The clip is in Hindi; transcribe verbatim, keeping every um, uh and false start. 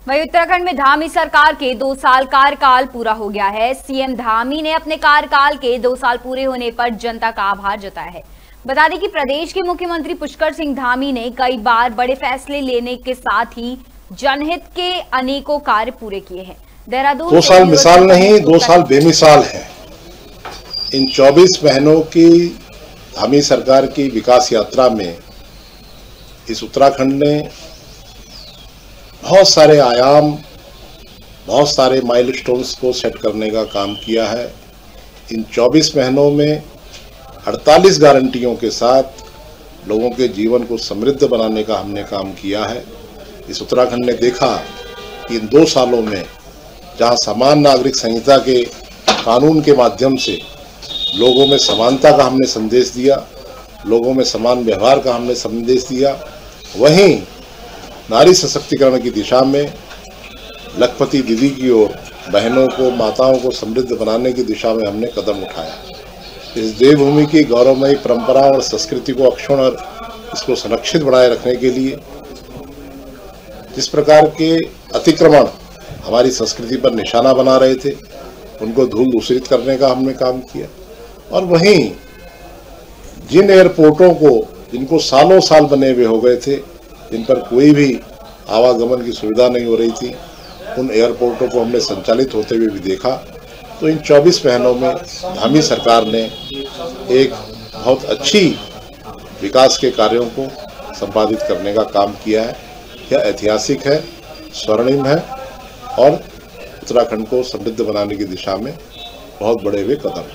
वहीं उत्तराखंड में धामी सरकार के दो साल कार्यकाल पूरा हो गया है। सीएम धामी ने अपने कार्यकाल के दो साल पूरे होने पर जनता का आभार जताया है। बता दें कि प्रदेश के मुख्यमंत्री पुष्कर सिंह धामी ने कई बार बड़े फैसले लेने के साथ ही जनहित के अनेकों कार्य पूरे किए हैं। देहरादून दो साल मिसाल नहीं, दो साल बेमिसाल है। इन चौबीस महीनों की धामी सरकार की विकास यात्रा में इस उत्तराखंड ने बहुत सारे आयाम, बहुत सारे माइलस्टोन्स को सेट करने का काम किया है। इन चौबीस महीनों में अड़तालीस गारंटियों के साथ लोगों के जीवन को समृद्ध बनाने का हमने काम किया है। इस उत्तराखंड ने देखा कि इन दो सालों में जहां समान नागरिक संहिता के कानून के माध्यम से लोगों में समानता का हमने संदेश दिया, लोगों में समान व्यवहार का हमने संदेश दिया, वहीं नारी सशक्तिकरण की दिशा में लखपति दीदी की ओर बहनों को, माताओं को समृद्ध बनाने की दिशा में हमने कदम उठाया। इस देवभूमि की गौरवमयी परंपरा और संस्कृति को अक्षुण्ण और इसको संरक्षित बनाए रखने के लिए जिस प्रकार के अतिक्रमण हमारी संस्कृति पर निशाना बना रहे थे, उनको धूल दूषित करने का हमने काम किया। और वहीं जिन एयरपोर्टों को, जिनको सालों साल बने हुए हो गए थे, जिन पर कोई भी आवागमन की सुविधा नहीं हो रही थी, उन एयरपोर्टों को हमने संचालित होते हुए भी देखा। तो इन चौबीस महीनों में धामी सरकार ने एक बहुत अच्छी विकास के कार्यों को संपादित करने का काम किया है। यह ऐतिहासिक है, स्वर्णिम है और उत्तराखंड को समृद्ध बनाने की दिशा में बहुत बड़े हुए कदम।